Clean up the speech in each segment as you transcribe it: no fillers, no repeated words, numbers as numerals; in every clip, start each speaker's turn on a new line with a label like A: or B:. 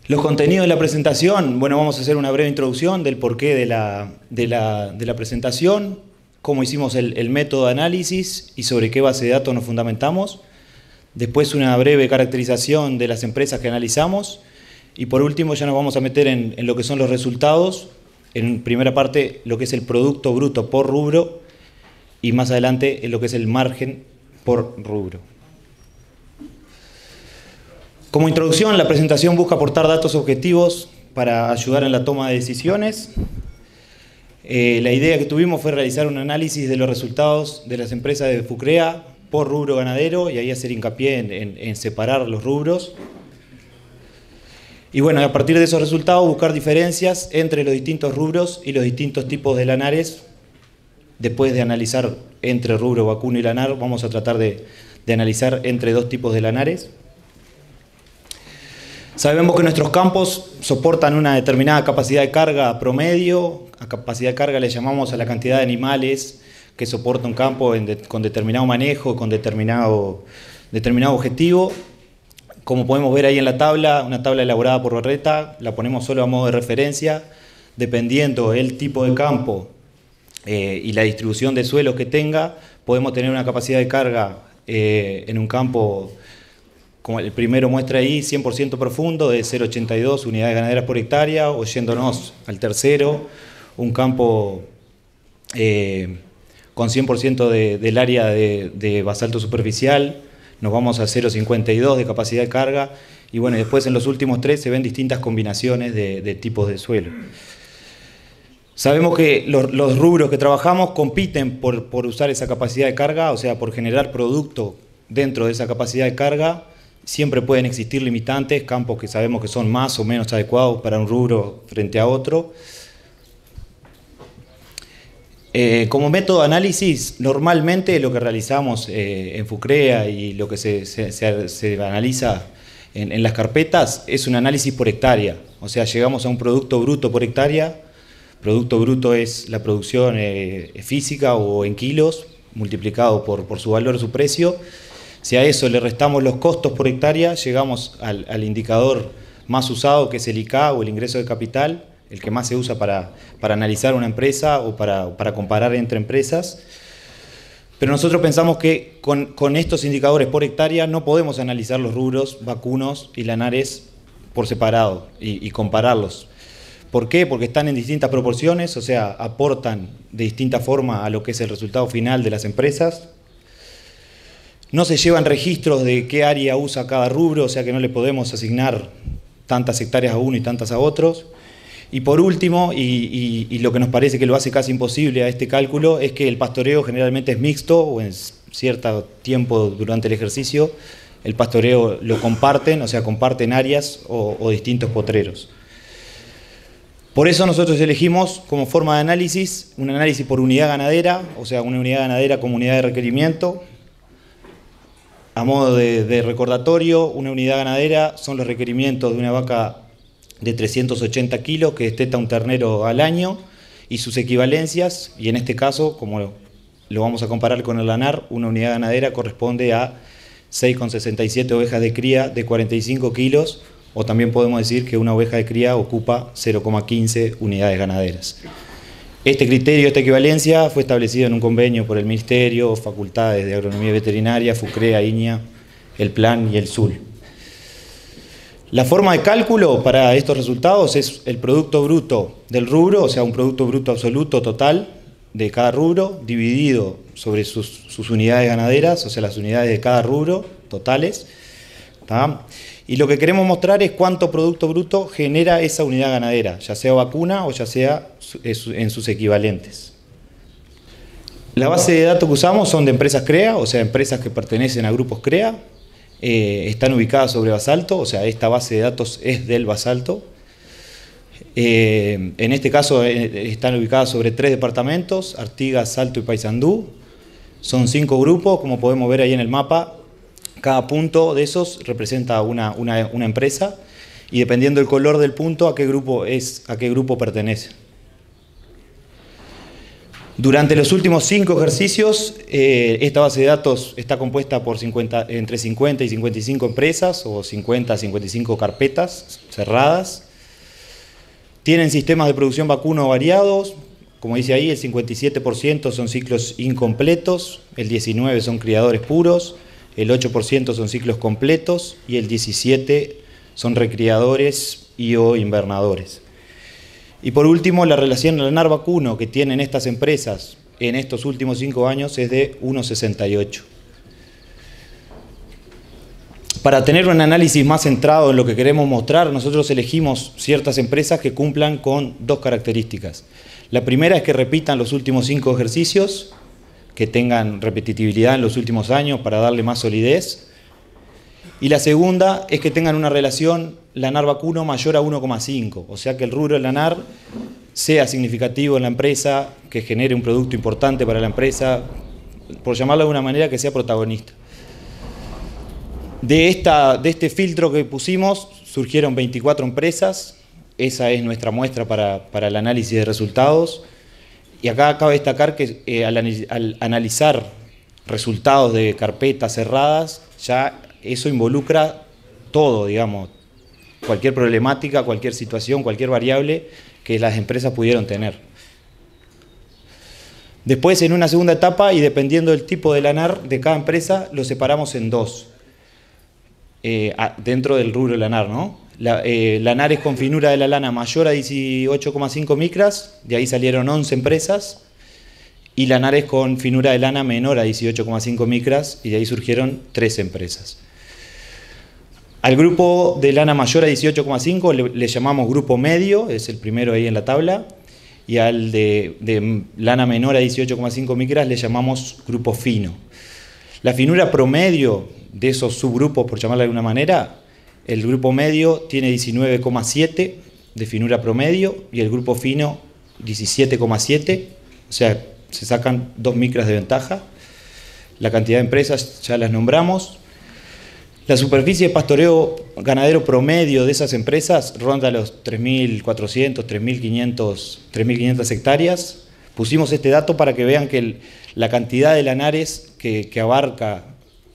A: Los contenidos de la presentación, bueno, vamos a hacer una breve introducción del porqué de la presentación, cómo hicimos el método de análisis y sobre qué base de datos nos fundamentamos. Después una breve caracterización de las empresas que analizamos. Y por último ya nos vamos a meter en lo que son los resultados. En primera parte lo que es el producto bruto por rubro y más adelante en lo que es el margen por rubro. Como introducción, la presentación busca aportar datos objetivos para ayudar en la toma de decisiones. La idea que tuvimos fue realizar un análisis de los resultados de las empresas de FUCREA por rubro ganadero y ahí hacer hincapié en separar los rubros. Y bueno, a partir de esos resultados buscar diferencias entre los distintos rubros y los distintos tipos de lanares. Después de analizar entre rubro vacuno y lanar, vamos a tratar de analizar entre dos tipos de lanares. Sabemos que nuestros campos soportan una determinada capacidad de carga promedio. A capacidad de carga le llamamos a la cantidad de animales que soporta un campo con determinado manejo, con determinado objetivo. Como podemos ver ahí en la tabla, una tabla elaborada por Berreta, la ponemos solo a modo de referencia. Dependiendo el tipo de campo y la distribución de suelos que tenga, podemos tener una capacidad de carga en un campo, como el primero muestra ahí, 100% profundo, de 0,82 unidades ganaderas por hectárea, o yéndonos al tercero, un campo con 100% del área de basalto superficial, nos vamos a 0,52 de capacidad de carga, y bueno, después en los últimos tres se ven distintas combinaciones de tipos de suelo. Sabemos que los rubros que trabajamos compiten por usar esa capacidad de carga, o sea, por generar producto dentro de esa capacidad de carga. Siempre pueden existir limitantes, campos que sabemos que son más o menos adecuados para un rubro frente a otro. Como método de análisis, normalmente lo que realizamos en FUCREA y lo que se analiza en las carpetas es un análisis por hectárea. O sea, llegamos a un producto bruto por hectárea. Producto bruto es la producción física o en kilos, multiplicado por su valor o su precio. Si a eso le restamos los costos por hectárea, llegamos al indicador más usado, que es el IK o el ingreso de capital, el que más se usa para analizar una empresa o para comparar entre empresas. Pero nosotros pensamos que con estos indicadores por hectárea no podemos analizar los rubros vacunos y lanares por separado y compararlos. ¿Por qué? Porque están en distintas proporciones, o sea, aportan de distinta forma a lo que es el resultado final de las empresas. No se llevan registros de qué área usa cada rubro, o sea que no le podemos asignar tantas hectáreas a uno y tantas a otros. Y por último, y lo que nos parece que lo hace casi imposible a este cálculo, es que el pastoreo generalmente es mixto, o en cierto tiempo durante el ejercicio, el pastoreo lo comparten, o sea, comparten áreas o distintos potreros. Por eso nosotros elegimos como forma de análisis, un análisis por unidad ganadera, o sea, una unidad ganadera como unidad de requerimiento. A modo de recordatorio, una unidad ganadera son los requerimientos de una vaca de 380 kilos que desteta un ternero al año y sus equivalencias, y en este caso, como lo vamos a comparar con el lanar, una unidad ganadera corresponde a 6,67 ovejas de cría de 45 kilos, o también podemos decir que una oveja de cría ocupa 0,15 unidades ganaderas. Este criterio, esta equivalencia, fue establecido en un convenio por el Ministerio, Facultades de Agronomía Veterinaria, FUCREA, INIA, el Plan y el SUL. La forma de cálculo para estos resultados es el producto bruto del rubro, o sea, un producto bruto absoluto total de cada rubro, dividido sobre sus unidades ganaderas, o sea, las unidades de cada rubro totales, ¿tá? Y lo que queremos mostrar es cuánto producto bruto genera esa unidad ganadera, ya sea vacuna o ya sea en sus equivalentes. La base de datos que usamos son de empresas CREA, o sea, empresas que pertenecen a grupos CREA, están ubicadas sobre basalto, o sea, esta base de datos es del basalto. En este caso están ubicadas sobre 3 departamentos, Artigas, Salto y Paysandú. Son 5 grupos, como podemos ver ahí en el mapa. Cada punto de esos representa una empresa y dependiendo del color del punto a qué grupo pertenece. Durante los últimos 5 ejercicios, esta base de datos está compuesta por entre 50 y 55 empresas o 50 a 55 carpetas cerradas. Tienen sistemas de producción vacuno variados. Como dice ahí, el 57% son ciclos incompletos, el 19% son criadores puros, el 8% son ciclos completos y el 17% son recriadores y o invernadores. Y por último, la relación lanar-vacuno que tienen estas empresas en estos últimos 5 años es de 1,68. Para tener un análisis más centrado en lo que queremos mostrar, nosotros elegimos ciertas empresas que cumplan con 2 características. La primera es que repitan los últimos 5 ejercicios, que tengan repetitividad en los últimos años para darle más solidez. Y la segunda es que tengan una relación lanar-vacuno mayor a 1,5, o sea que el rubro lanar sea significativo en la empresa, que genere un producto importante para la empresa, por llamarlo de alguna manera, que sea protagonista. De este filtro que pusimos surgieron 24 empresas, esa es nuestra muestra para el análisis de resultados. Y acá cabe destacar que al analizar resultados de carpetas cerradas, ya eso involucra todo, digamos, cualquier problemática, cualquier situación, cualquier variable que las empresas pudieron tener. Después, en una segunda etapa, y dependiendo del tipo de lanar de cada empresa, lo separamos en 2, dentro del rubro lanar, ¿no? Lanares con finura de la lana mayor a 18,5 micras, de ahí salieron 11 empresas, y lanares con finura de lana menor a 18,5 micras, y de ahí surgieron 3 empresas. Al grupo de lana mayor a 18,5 le llamamos grupo medio, es el primero ahí en la tabla, y al de lana menor a 18,5 micras le llamamos grupo fino. La finura promedio de esos subgrupos, por llamarla de alguna manera, el grupo medio tiene 19,7 de finura promedio y el grupo fino 17,7, o sea, se sacan 2 micras de ventaja. La cantidad de empresas ya las nombramos. La superficie de pastoreo ganadero promedio de esas empresas ronda los 3.400, 3.500 hectáreas. Pusimos este dato para que vean que la cantidad de lanares que abarca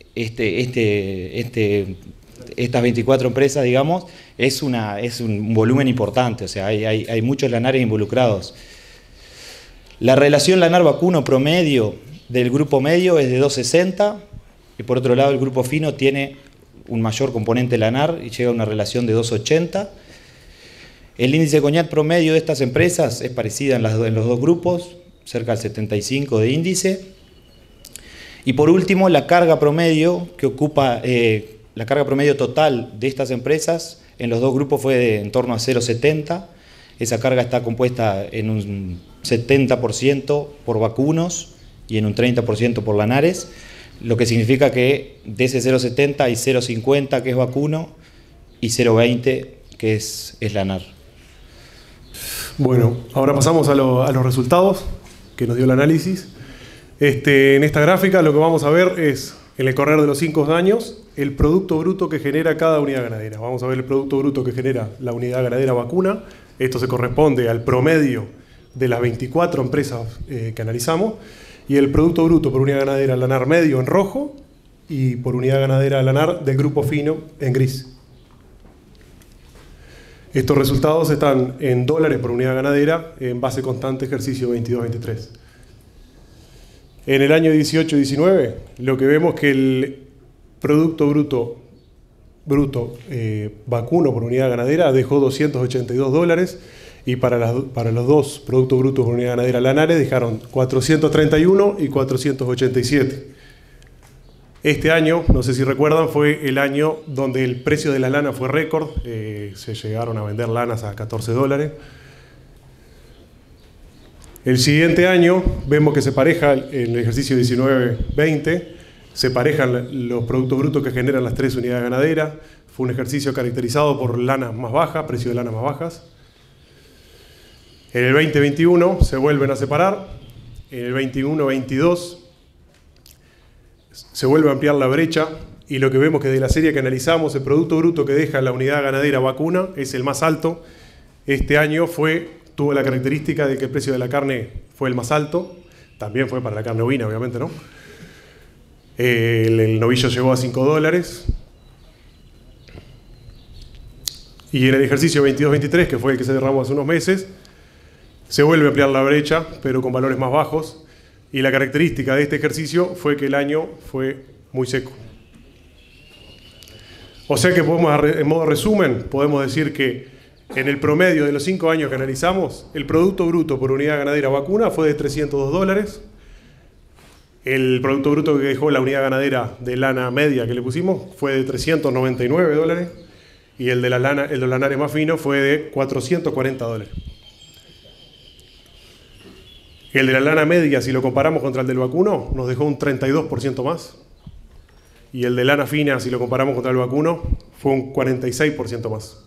A: estas 24 empresas, digamos, es un volumen importante, o sea, hay muchos lanares involucrados. La relación lanar-vacuno promedio del grupo medio es de 2,60 y por otro lado el grupo fino tiene un mayor componente lanar y llega a una relación de 2,80. El índice de coñac promedio de estas empresas es parecida en los 2 grupos, cerca del 75 de índice. Y por último, la carga promedio que ocupa, la carga promedio total de estas empresas en los 2 grupos fue de en torno a 0,70. Esa carga está compuesta en un 70% por vacunos y en un 30% por lanares, lo que significa que de ese 0,70 hay 0,50 que es vacuno y 0,20 que es lanar.
B: Bueno, ahora pasamos a los resultados que nos dio el análisis. En esta gráfica lo que vamos a ver es, en el correr de los 5 años, el producto bruto que genera cada unidad ganadera. Vamos a ver el producto bruto que genera la unidad ganadera vacuna. Esto se corresponde al promedio de las 24 empresas que analizamos. Y el producto bruto por unidad ganadera lanar medio en rojo y por unidad ganadera lanar del grupo fino en gris. Estos resultados están en dólares por unidad ganadera en base constante ejercicio 22-23. En el año 18-19 lo que vemos es que el producto bruto vacuno por unidad ganadera dejó $282 y para los 2 productos brutos por unidad ganadera lanares dejaron 431 y 487. Este año, no sé si recuerdan, fue el año donde el precio de la lana fue récord, se llegaron a vender lanas a $14. El siguiente año vemos que se pareja en el ejercicio 19-20, se parejan los productos brutos que generan las 3 unidades ganaderas. Fue un ejercicio caracterizado por lanas más bajas, precio de lanas más bajas. En el 20-21 se vuelven a separar. En el 21-22 se vuelve a ampliar la brecha y lo que vemos que de la serie que analizamos, el producto bruto que deja la unidad ganadera vacuna es el más alto. Este año tuvo la característica de que el precio de la carne fue el más alto, también fue para la carne ovina, obviamente, ¿no? El novillo llegó a $5. Y en el ejercicio 22-23, que fue el que se derramó hace unos meses, se vuelve a ampliar la brecha, pero con valores más bajos. Y la característica de este ejercicio fue que el año fue muy seco. O sea que podemos, en modo resumen, podemos decir que en el promedio de los 5 años que analizamos, el Producto Bruto por unidad ganadera vacuna fue de $302. El Producto Bruto que dejó la unidad ganadera de lana media que le pusimos fue de $399. Y el de los lanares más finos fue de $440. El de la lana media, si lo comparamos contra el del vacuno, nos dejó un 32% más. Y el de lana fina, si lo comparamos contra el vacuno, fue un 46% más.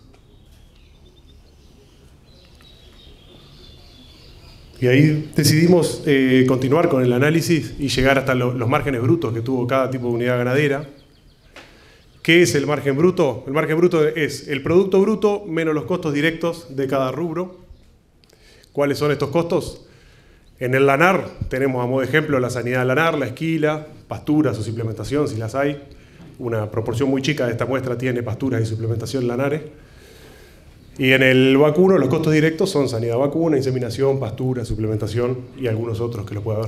B: Y ahí decidimos continuar con el análisis y llegar hasta los márgenes brutos que tuvo cada tipo de unidad ganadera. ¿Qué es el margen bruto? El margen bruto es el producto bruto menos los costos directos de cada rubro. ¿Cuáles son estos costos? En el lanar tenemos a modo de ejemplo la sanidad lanar, la esquila, pasturas o suplementación si las hay. Una proporción muy chica de esta muestra tiene pasturas y suplementación lanares. Y en el vacuno los costos directos son sanidad vacuna, inseminación, pastura, suplementación y algunos otros que lo pueda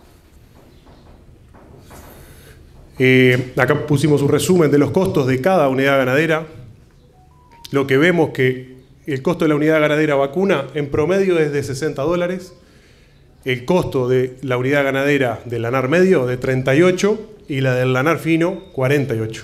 B: haber. Acá pusimos un resumen de los costos de cada unidad ganadera. Lo que vemos que el costo de la unidad ganadera vacuna en promedio es de $60. El costo de la unidad ganadera del lanar medio de 38 y la del lanar fino 48.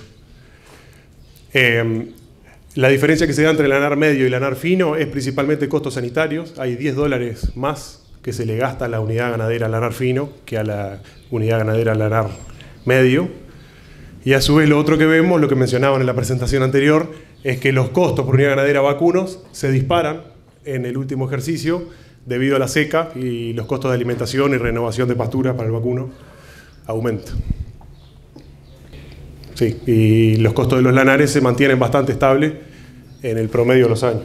B: La diferencia que se da entre el lanar medio y el lanar fino es principalmente costos sanitarios. Hay $10 más que se le gasta a la unidad ganadera lanar fino que a la unidad ganadera lanar medio. Y a su vez lo otro que vemos, lo que mencionaban en la presentación anterior, es que los costos por unidad ganadera vacunos se disparan en el último ejercicio debido a la seca y los costos de alimentación y renovación de pasturas para el vacuno aumentan. Sí, y los costos de los lanares se mantienen bastante estables en el promedio de los años.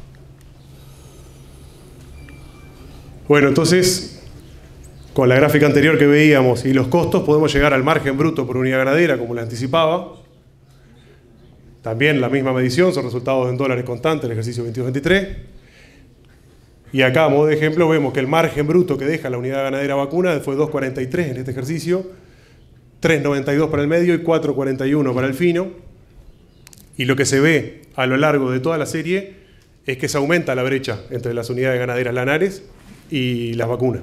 B: Bueno, entonces, con la gráfica anterior que veíamos y los costos, podemos llegar al margen bruto por unidad ganadera, como les anticipaba. También la misma medición, son resultados en dólares constantes, el ejercicio 22-23. Y acá, a modo de ejemplo, vemos que el margen bruto que deja la unidad ganadera vacuna fue 2.43 en este ejercicio, 3.92 para el medio y 4.41 para el fino. Y lo que se ve a lo largo de toda la serie es que se aumenta la brecha entre las unidades ganaderas lanares y las vacunas.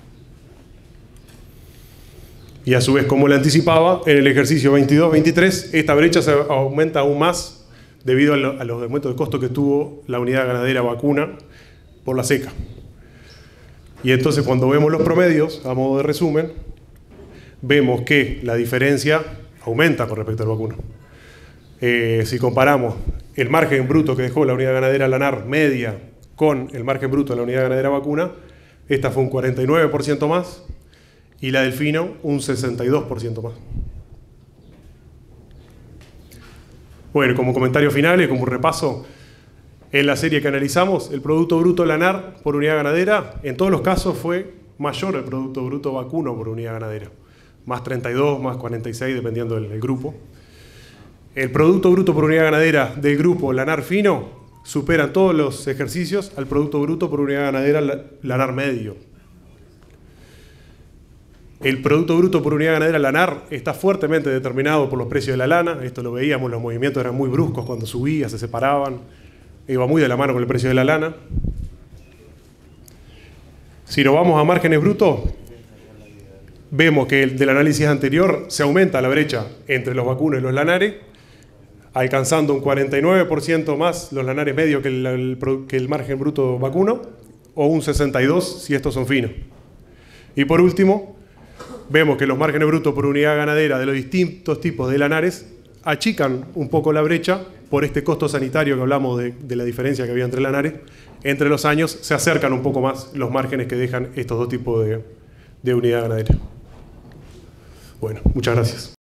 B: Y a su vez, como le anticipaba, en el ejercicio 22-23 esta brecha se aumenta aún más debido a los aumentos de costo que tuvo la unidad ganadera vacuna por la seca. Y entonces cuando vemos los promedios, a modo de resumen, vemos que la diferencia aumenta con respecto al vacuno. Si comparamos el margen bruto que dejó la unidad ganadera lanar media con el margen bruto de la unidad ganadera vacuna, esta fue un 49% más y la del fino un 62% más. Bueno, como comentario final y como repaso, en la serie que analizamos, el Producto Bruto lanar por unidad ganadera, en todos los casos fue mayor el Producto Bruto vacuno por unidad ganadera. Más 32, más 46, dependiendo del grupo. El Producto Bruto por unidad ganadera del grupo lanar fino supera en todos los ejercicios al Producto Bruto por unidad ganadera lanar medio. El Producto Bruto por unidad ganadera lanar está fuertemente determinado por los precios de la lana. Esto lo veíamos, los movimientos eran muy bruscos cuando subía, se separaban. Iba muy de la mano con el precio de la lana. Si nos vamos a márgenes brutos, vemos que del análisis anterior se aumenta la brecha entre los vacunos y los lanares, alcanzando un 49% más los lanares medios que el margen bruto vacuno, o un 62% si estos son finos. Y por último, vemos que los márgenes brutos por unidad ganadera de los distintos tipos de lanares achican un poco la brecha por este costo sanitario que hablamos de la diferencia que había entre lanares. Entre los años se acercan un poco más los márgenes que dejan estos dos tipos de unidad ganadera. Bueno, muchas gracias.